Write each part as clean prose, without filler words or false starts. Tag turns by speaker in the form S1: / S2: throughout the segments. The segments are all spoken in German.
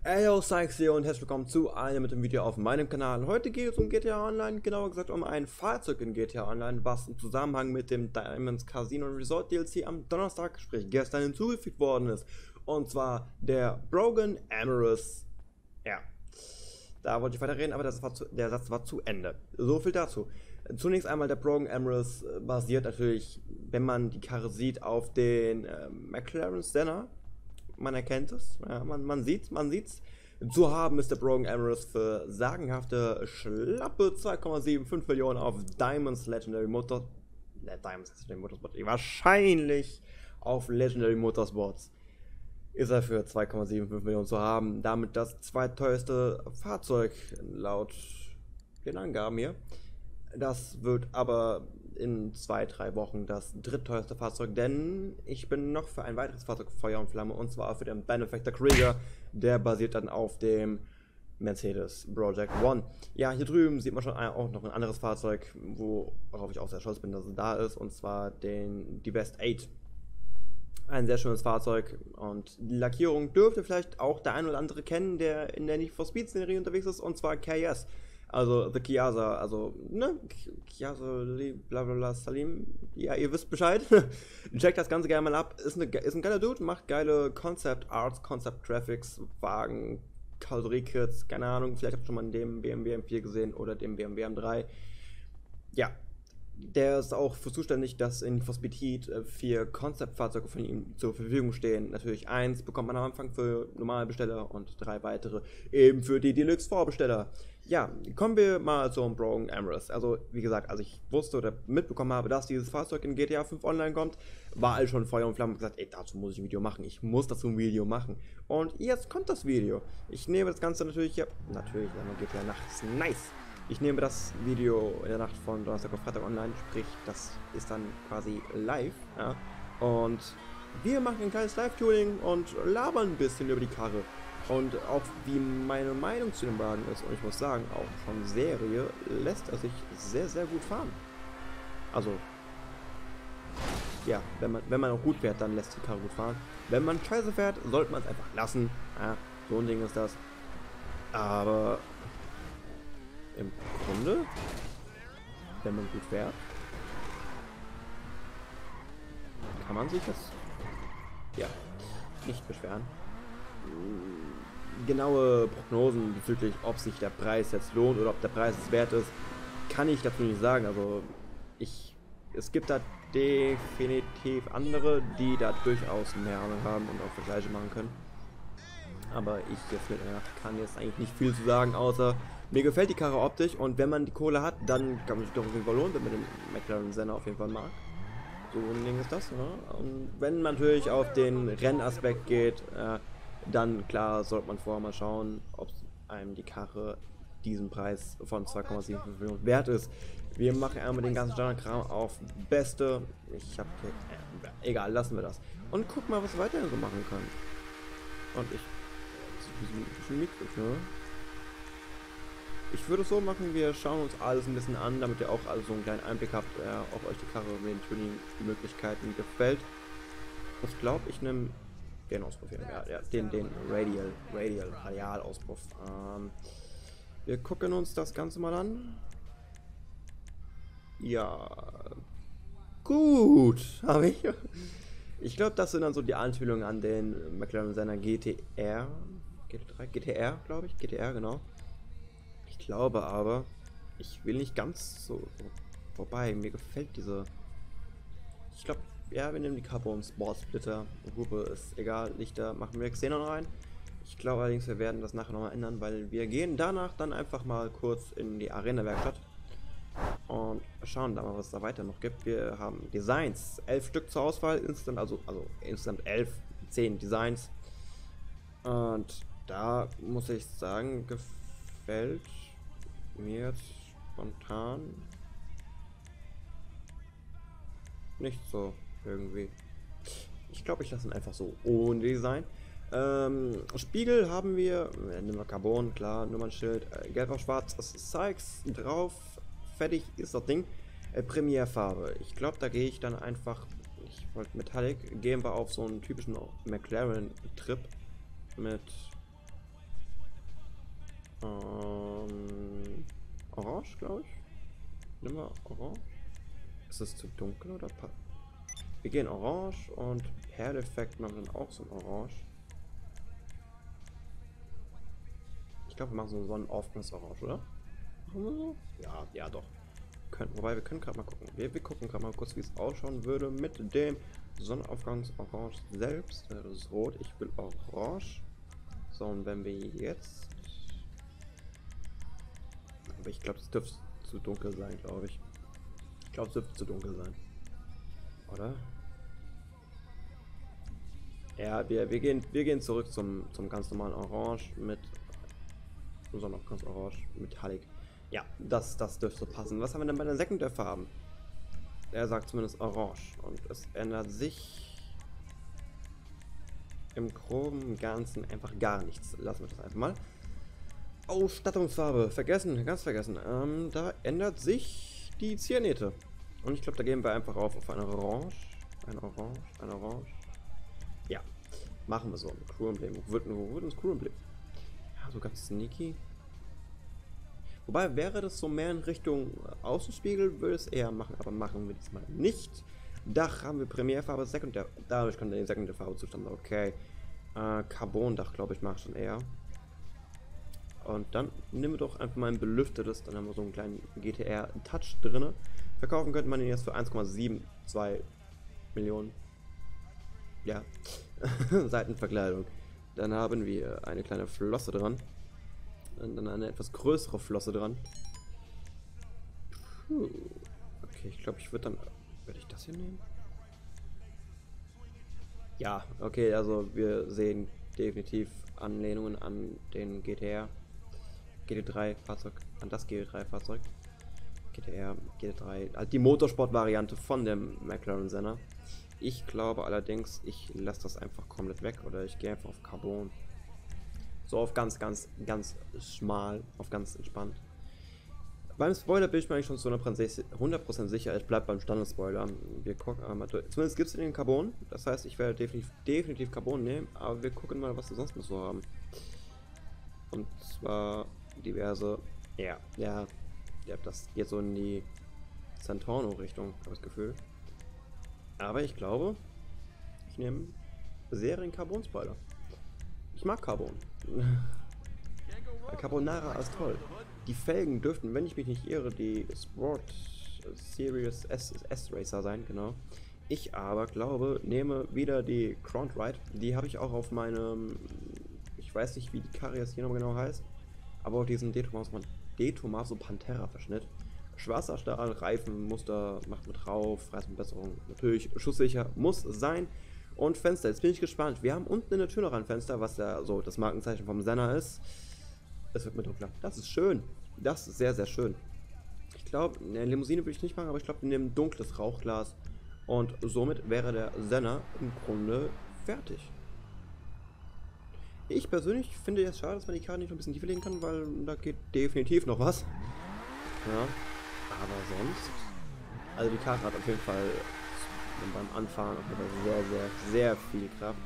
S1: Yo, Sykes hier und herzlich willkommen zu einem mit dem Video auf meinem Kanal. Heute geht es um GTA Online, genauer gesagt um ein Fahrzeug in GTA Online, was im Zusammenhang mit dem Diamonds Casino Resort DLC am Donnerstag, sprich gestern, hinzugefügt worden ist. Und zwar der Brogan Amarus. Ja, da wollte ich weiter reden, aber der Satz war zu Ende. So viel dazu. Zunächst einmal, der Brogan Amarus basiert natürlich, wenn man die Karre sieht, auf den McLaren Senna. Man erkennt es, ja, man sieht's. Zu haben ist der Brogan Amarus für sagenhafte, schlappe 2,75 Millionen auf wahrscheinlich auf Legendary Motorsports ist er für 2,75 Millionen zu haben. Damit das zweitteuerste Fahrzeug laut den Angaben hier. Das wird aber in 2-3 Wochen das drittteuerste Fahrzeug, denn ich bin noch für ein weiteres Fahrzeug Feuer und Flamme, und zwar für den Benefactor Krieger. Der basiert dann auf dem Mercedes Project One. Ja, hier drüben sieht man schon auch noch ein anderes Fahrzeug, worauf ich auch sehr stolz bin, dass es da ist, und zwar die Best 8. Ein sehr schönes Fahrzeug, und die Lackierung dürfte vielleicht auch der ein oder andere kennen, der in der Need for Speed Szenerie unterwegs ist, und zwar KS. Also The Kiasa, also, ne, Kiasa, blablabla, Salim, ja, ihr wisst Bescheid. Checkt das Ganze gerne mal ab, ist ein geiler Dude, macht geile Concept Arts, Concept Graphics, Wagen, Karosseriekits, keine Ahnung, vielleicht habt ihr schon mal den BMW M4 gesehen oder den BMW M3. Ja, der ist auch für zuständig, dass in For Speed Heat 4 Concept-Fahrzeuge von ihm zur Verfügung stehen. Natürlich 1 bekommt man am Anfang für Normalbesteller und 3 weitere eben für die Deluxe-Vorbesteller. Ja, kommen wir mal zum Brogan Amarus. Also, wie gesagt, als ich wusste oder mitbekommen habe, dass dieses Fahrzeug in GTA 5 online kommt, war all schon Feuer und Flamme und gesagt, ey, dazu muss ich ein Video machen. Ich muss dazu ein Video machen. Und jetzt kommt das Video. Ich nehme das Ganze natürlich hier, natürlich, GTA nachts, nice. Ich nehme das Video in der Nacht von Donnerstag auf Freitag online, sprich, das ist dann quasi live, ja. Und wir machen ein kleines Live-Tuning und labern ein bisschen über die Karre. Und auch wie meine Meinung zu dem Wagen ist. Und ich muss sagen, auch von Serie lässt er sich sehr, sehr gut fahren. Also, ja, wenn man auch gut fährt, dann lässt die Karre gut fahren. Wenn man scheiße fährt, sollte man es einfach lassen. Ja, so ein Ding ist das. Aber im Grunde, wenn man gut fährt, kann man sich das, ja, nicht beschweren. Genaue Prognosen bezüglich, ob sich der Preis jetzt lohnt oder ob der Preis es wert ist, kann ich dazu nicht sagen. Also es gibt da definitiv andere, die da durchaus mehr Ahnung haben und auch das Gleiche machen können. Aber ich jetzt mit einer kann jetzt eigentlich nicht viel zu sagen, außer mir gefällt die Karre optisch, und wenn man die Kohle hat, dann kann man sich doch auf jeden Fall lohnen, wenn man den McLaren Senna auf jeden Fall mag. So ein Ding ist das, ne? Und wenn man natürlich auf den Rennaspekt geht, dann klar sollte man vorher mal schauen, ob einem die Karre diesen Preis von 2,75 Millionen wert ist. Wir machen einmal den ganzen Standardkram auf Beste. Ich habe egal, lassen wir das. Und guck mal, was wir weiterhin so machen können. Und ich würde es so machen, wir schauen uns alles ein bisschen an, damit ihr auch also so einen kleinen Einblick habt, ob euch die Karre mit den Tuning-Möglichkeiten gefällt. Ich glaube, ich nehme den Auspuff hier, ja, den Radial-Auspuff. Wir gucken uns das Ganze mal an. Ja, gut, habe ich. Ich glaube, das sind dann so die Anspielungen an den McLaren Senna GTR, glaube ich, GTR, genau. Ich glaube aber, ich will nicht ganz so vorbei, mir gefällt diese, ich glaube, ja, wir nehmen die Carbon Sport Splitter, Hupe ist egal, Lichter machen wir Xenon rein. Ich glaube allerdings, wir werden das nachher nochmal ändern, weil wir gehen danach dann einfach mal kurz in die Arena-Werkstatt und schauen da mal, was es da weiter noch gibt. Wir haben Designs, 11 Stück zur Auswahl, insgesamt, also insgesamt 10 Designs. Und da muss ich sagen, gefällt mir jetzt spontan nicht so irgendwie. Ich glaube, ich lasse ihn einfach so ohne Design. Spiegel haben wir, nehmen wir Carbon, klar, Nummernschild, gelb auf schwarz, das ist Sykes drauf, fertig ist das Ding. Premierfarbe, ich glaube, da gehe ich dann einfach, ich wollte Metallic, gehen wir auf so einen typischen McLaren-Trip mit Orange, glaube ich. Nehmen wir Orange. Ist es zu dunkel oder wir gehen Orange und Perleffekt machen dann auch so ein Orange. Ich glaube, wir machen so ein sonnenaufgangs Orange, oder? Machen wir so? Ja, ja doch. Wobei, wir können gerade mal gucken. Wir gucken gerade mal kurz, wie es ausschauen würde mit dem Sonnenaufgangs-Orange selbst. Das ist rot. Ich will Orange. So, und wenn wir jetzt... Aber ich glaube, es dürfte zu dunkel sein, glaube ich. Ich glaube, es dürfte zu dunkel sein. Oder? Ja, wir gehen zurück zum ganz normalen Orange mit Sonnenaufgangs-Orange Metallic. Ja, das dürfte passen. Was haben wir denn bei den Sekundärfarben? Er sagt zumindest Orange. Und es ändert sich im groben Ganzen einfach gar nichts. Lassen wir das einfach mal. Ausstattungsfarbe. Vergessen, ganz vergessen. Da ändert sich die Ziernähte. Und ich glaube, da gehen wir einfach auf ein Orange. Ein Orange, ein Orange. Ja, machen wir so. Crew-Emblem. Wo wird das Crew-Emblem? Ja, so ganz sneaky. Wobei, wäre das so mehr in Richtung Außenspiegel, würde es eher machen, aber machen wir diesmal nicht. Dach haben wir Primärfarbe, Sekundär. Dadurch kommt die Sekundärfarbe zustande. Okay. Carbon-Dach, glaube ich, mache ich schon eher. Und dann nehmen wir doch einfach mal ein belüftetes, dann haben wir so einen kleinen GTR-Touch drin. Verkaufen könnte man ihn jetzt für 1,72 Millionen. Ja, Seitenverkleidung. Dann haben wir eine kleine Flosse dran. Und dann eine etwas größere Flosse dran. Puh. Okay, ich glaube, würde ich das hier nehmen? Ja, okay, also wir sehen definitiv Anlehnungen an den GTR. GT3-Fahrzeug, an das GT3-Fahrzeug. GTR, GT3, also die Motorsport-Variante von dem McLaren Senna. Ich glaube allerdings, ich lasse das einfach komplett weg oder ich gehe einfach auf Carbon. So auf ganz schmal, auf ganz entspannt. Beim Spoiler bin ich mir eigentlich schon zu 100% sicher, ich bleibe beim Standard-Spoiler. Wir gucken einmal durch. Zumindest gibt es den Carbon, das heißt, ich werde definitiv Carbon nehmen, aber wir gucken mal, was wir sonst noch so haben. Und zwar diverse, ja, das geht so in die Santorno-Richtung, habe ich das Gefühl. Aber ich glaube, ich nehme Serien-Carbon-Spoiler. Ich mag Carbon. Carbonara ist toll. Die Felgen dürften, wenn ich mich nicht irre, die Sport Series S-Racer sein, genau. Ich aber glaube, nehme wieder die Crown Ride. Die habe ich auch auf meinem, ich weiß nicht, wie die Karre jetzt hier nochmal genau heißt, aber auf diesem De Tomaso Pantera Verschnitt. Schwarzer Stahl, Reifenmuster, macht mit drauf, Reißverbesserung, natürlich schusssicher, muss sein. Und Fenster, jetzt bin ich gespannt. Wir haben unten in der Tür noch ein Fenster, was ja so das Markenzeichen vom Senna ist. Es wird mir dunkler. Das ist schön. Das ist sehr, sehr schön. Ich glaube, eine Limousine würde ich nicht machen, aber ich glaube, wir nehmen dunkles Rauchglas. Und somit wäre der Senna im Grunde fertig. Ich persönlich finde es schade, dass man die Karre nicht noch ein bisschen tiefer legen kann, weil da geht definitiv noch was. Ja, aber sonst... Also die Karre hat auf jeden Fall beim Anfahren sehr viel Kraft.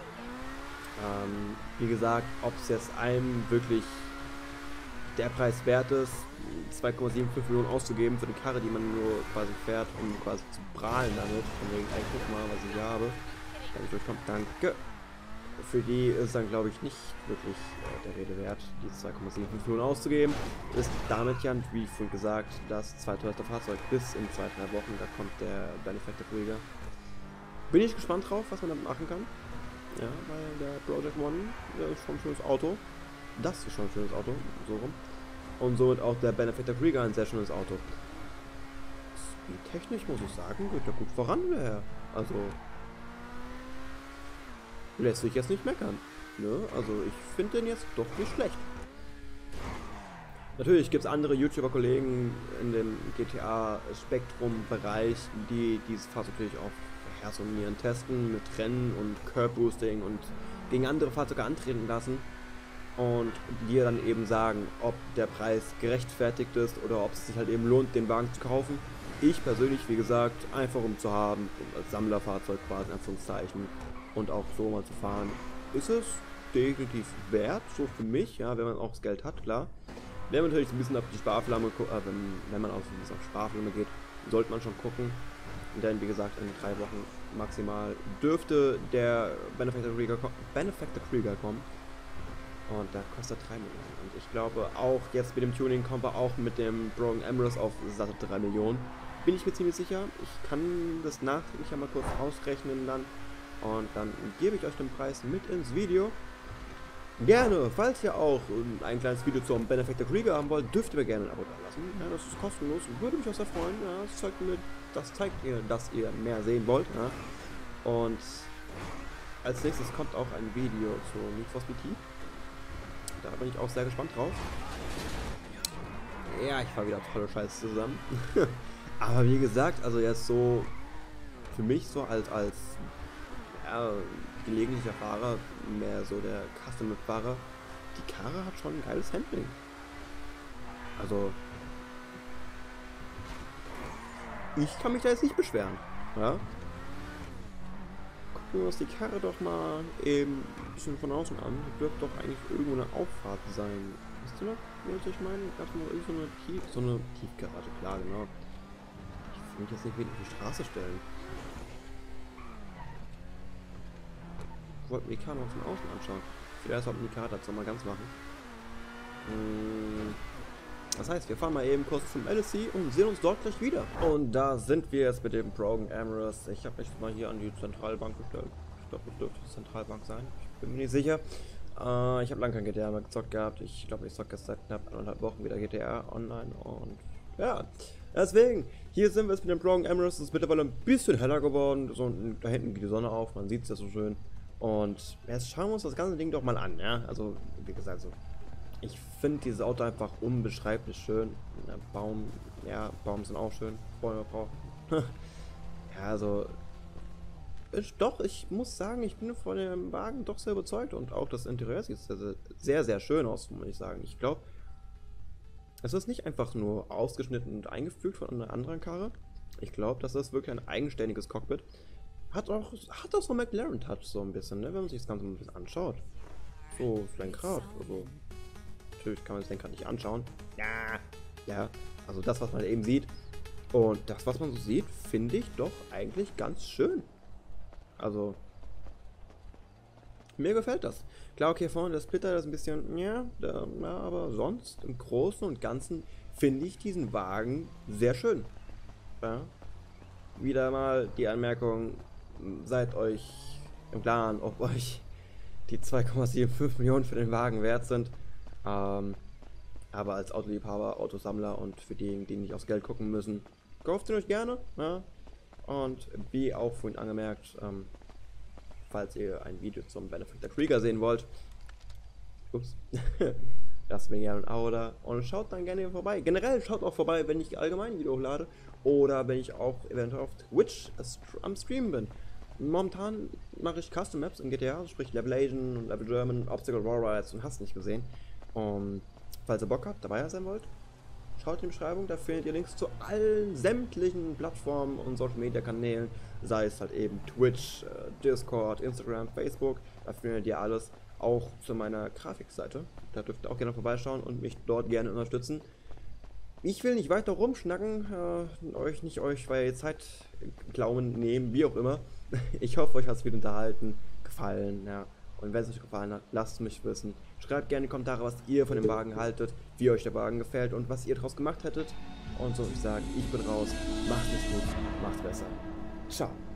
S1: Wie gesagt, ob es jetzt einem wirklich der Preis wert ist, 2,75 Millionen auszugeben für eine Karre, die man nur quasi fährt, um quasi zu prahlen damit. Von wegen, ey, guck mal, was ich habe. Willkommen, danke. Für die ist dann, glaube ich, nicht wirklich der Rede wert, die 2,75 Millionen auszugeben. Ist damit ja, wie vorhin gesagt, das zweiteuerste Fahrzeug bis in 2-3 Wochen. Da kommt der Benefactor Krieger. Bin ich gespannt drauf, was man damit machen kann. Ja, weil der Project One, der ist schon ein schönes Auto. Das ist schon ein schönes Auto, so rum. Und somit auch der Benefactor Krieger ein sehr schönes Auto. Speedtechnisch muss ich sagen, geht ja gut voran, der Herr. Also lässt sich jetzt nicht meckern. Ne? Also ich finde den jetzt doch nicht schlecht. Natürlich gibt es andere YouTuber-Kollegen in dem GTA-Spektrum-Bereich, die dieses Fahrzeug natürlich auch herrsonieren, testen mit Rennen und Curb-Boosting und gegen andere Fahrzeuge antreten lassen. Und dir dann eben sagen, ob der Preis gerechtfertigt ist oder ob es sich halt eben lohnt, den Wagen zu kaufen. Ich persönlich, wie gesagt, einfach um zu haben, als Sammlerfahrzeug quasi in Anführungszeichen und auch so mal zu fahren, ist es definitiv wert, so für mich, ja, wenn man auch das Geld hat, klar. Wenn man natürlich ein bisschen auf die Sparflamme wenn man auch ein bisschen auf Sparflamme geht, sollte man schon gucken. Denn wie gesagt, in 3 Wochen maximal dürfte der Benefactor Krieger kommen. Und der kostet 3 Millionen. Und ich glaube auch jetzt mit dem Tuning kommen wir auch mit dem Broken Emerald auf satte 3 Millionen. Bin ich mir ziemlich sicher. Ich kann das nachträglich einmal kurz ausrechnen dann. Und dann gebe ich euch den Preis mit ins Video. Gerne, falls ihr auch ein kleines Video zum Benefactor Krieger haben wollt, dürft ihr mir gerne ein Abo da lassen. Ja, das ist kostenlos und würde mich auch sehr freuen. Ja, das zeigt mir, dass ihr mehr sehen wollt. Ja. Und als nächstes kommt auch ein Video zu Need for Speed Heat. Da bin ich auch sehr gespannt drauf. Ja, ich fahre wieder tolle Scheiße zusammen. Aber wie gesagt, also jetzt so für mich so als ja, gelegentlicher Fahrer, mehr so der Custom-Fahrer, die Karre hat schon ein geiles Handling. Also ich kann mich da jetzt nicht beschweren. Ja? Gucken wir uns die Karre doch mal eben ein bisschen von außen an. Das wird doch eigentlich irgendwo eine Auffahrt sein. Wisst ihr noch, was ich meine? Gab es noch irgend so eine Tiefgarage, klar, genau. Ich will mich jetzt nicht wieder auf die Straße stellen. Ich wollte mir die Karre noch von außen anschauen. Vielleicht sollten wir die Karre dazu mal ganz machen. Das heißt, wir fahren mal eben kurz zum LSC und sehen uns dort gleich wieder. Und da sind wir jetzt mit dem Broken Emerald. Ich habe mich mal hier an die Zentralbank gestellt. Ich glaube, das dürfte die Zentralbank sein. Ich bin mir nicht sicher. Ich habe lange kein GTA mehr gezockt gehabt. Ich glaube, ich zocke jetzt seit knapp 1,5 Wochen wieder GTA online. Und ja, deswegen, hier sind wir jetzt mit dem Broken Emerald. Es ist mittlerweile ein bisschen heller geworden. So, da hinten geht die Sonne auf, man sieht es ja so schön. Und jetzt schauen wir uns das ganze Ding doch mal an, ja. Also, wie gesagt, so. Ich finde dieses Auto einfach unbeschreiblich schön. Der Baum, ja, Baum sind auch schön. Bäume brauchen. Ja, also. Ich muss sagen, ich bin von dem Wagen doch sehr überzeugt. Und auch das Interieur sieht sehr, sehr schön aus, muss ich sagen. Ich glaube, es ist nicht einfach nur ausgeschnitten und eingefügt von einer anderen Karre. Ich glaube, das ist wirklich ein eigenständiges Cockpit. Hat auch so einen McLaren-Touch so ein bisschen, ne? Wenn man sich das Ganze mal ein bisschen anschaut. So, das Lenkrad, also. Natürlich kann man das Lenkrad nicht anschauen. Ja, also das, was man eben sieht. Und das, was man so sieht, finde ich doch eigentlich ganz schön. Also, mir gefällt das. Klar, okay, vorne der Splitter ist ein bisschen, ja, aber sonst im Großen und Ganzen finde ich diesen Wagen sehr schön. Ja. Wieder mal die Anmerkung, seid euch im Klaren, ob euch die 2,75 Millionen für den Wagen wert sind. Aber als Autoliebhaber, Autosammler und für diejenigen, die nicht aufs Geld gucken müssen, kauft ihn euch gerne. Ja? Und wie auch vorhin angemerkt, falls ihr ein Video zum Benefactor Krieger sehen wollt, lasst mir gerne ein Abo da und schaut dann gerne vorbei. Generell schaut auch vorbei, wenn ich allgemein ein Video hochlade oder wenn ich auch eventuell auf Twitch am Streamen bin. Momentan mache ich Custom Maps in GTA, sprich Level Asian und Level German, Obstacle War Rides und hast nicht gesehen. Und falls ihr Bock habt, dabei sein wollt, schaut in die Beschreibung, da findet ihr Links zu allen sämtlichen Plattformen und Social Media Kanälen, sei es halt eben Twitch, Discord, Instagram, Facebook, da findet ihr alles, auch zu meiner Grafikseite. Da dürft ihr auch gerne vorbeischauen und mich dort gerne unterstützen. Ich will nicht weiter rumschnacken, euch weil ihr Zeit klauen, nehmen, wie auch immer. Ich hoffe, euch hat es wieder unterhalten, gefallen, ja. Und wenn es euch gefallen hat, lasst es mich wissen. Schreibt gerne in die Kommentare, was ihr von dem Wagen haltet, wie euch der Wagen gefällt und was ihr daraus gemacht hättet. Und so, ich sage, ich bin raus. Macht es gut, macht's besser. Ciao.